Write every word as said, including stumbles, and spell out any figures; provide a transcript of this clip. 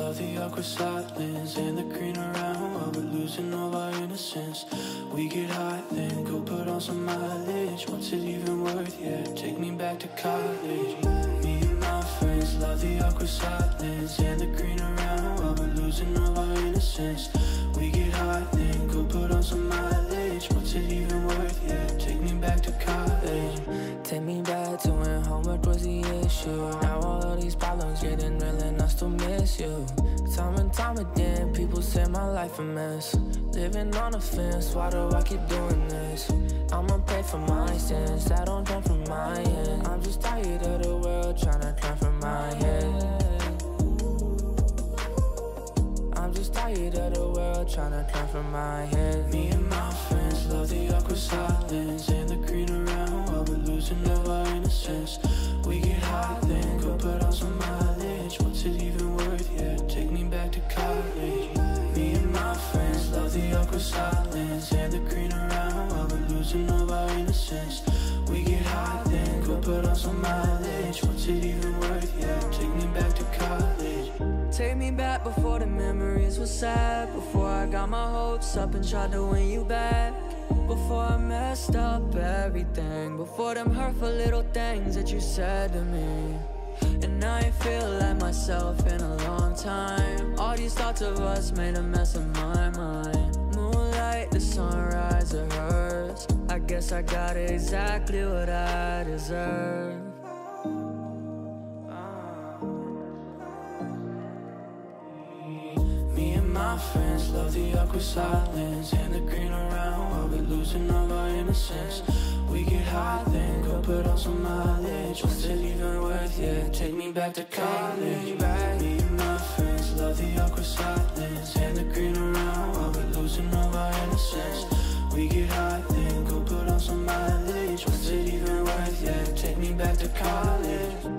love the awkward silence and the green around while we're losing all our innocence. We get high, then go put on some mileage. What's it even worth, yeah, take me back to college. Me and my friends love the awkward silence and the green around while we're losing all our innocence. We get high, then go put on some mileage. What's it even worth, yeah, take me back to college. Take me back to when homework was the issue. Now all of these problems getting real and I still miss you. Time and time again, people say my life a mess. Living on a fence, why do I keep doing this? I'ma pay for my sins that don't come from my end. I'm just tired of the world trying to turn from my head. I'm just tired of the world trying to turn from my head. Me and my friends love the awkward silence and the green around while we're losing all our innocence. We get high, then go put on some mileage. What's it even worth, yeah, take me back to college. Me and my friends love the awkward silence and the green around while we're losing all our innocence. We get high, then go put on some mileage. What's it even worth, yeah, take me back to college. Take me back before the memories were sad. Before I got my hopes up and tried to win you back. Before I messed up everything. Before them hurtful little things that you said to me. And I ain't feel like myself in a long time. All these thoughts of us made a mess of my mind. Moonlight, the sunrise, it hurts. I guess I got exactly what I deserve. My friends love the awkward silence and the green around while we're losing all our innocence. We get high, then go put on some mileage. What's it even worth, yeah, take me back to college. Me and my friends love the awkward silence and the green around while we're losing all our innocence. We get high, then go put on some mileage. What's it even worth, yeah, take me back to college.